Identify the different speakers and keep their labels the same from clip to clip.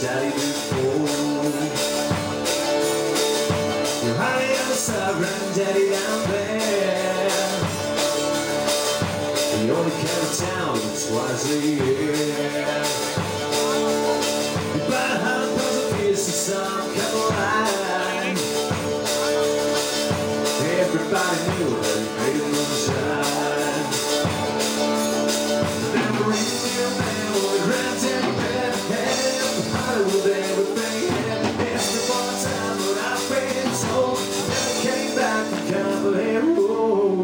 Speaker 1: daddy before. Your honey on the side, granddaddy down there. He only came to town twice a year. He bought 100 pounds of fish and some cattle line. Everybody knew that he made it moonshine. Never even knew a man with a granddaddy bed. Hollywood, everything had to dance before the time, but I've been told never came back from Cumberland Road.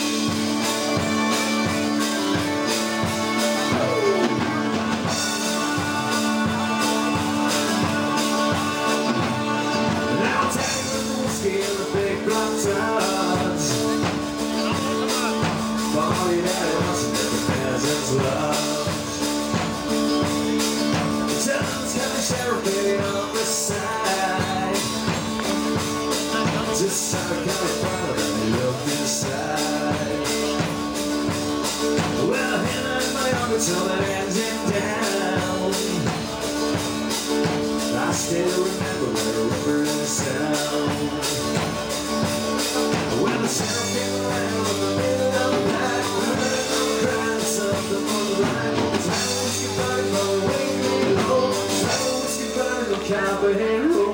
Speaker 1: Now I'm taking the whiskey and the big block tubs. Body that wants to make the peasants love. Sheriff on the side, just trying to kind of follow that look inside. Well, him and my uncle told that ends him down. I still remember where the river and sound. When the sheriff came around in the middle of the night, we heard them crying something on the line. His hand was goodbye, but way low. Cowboy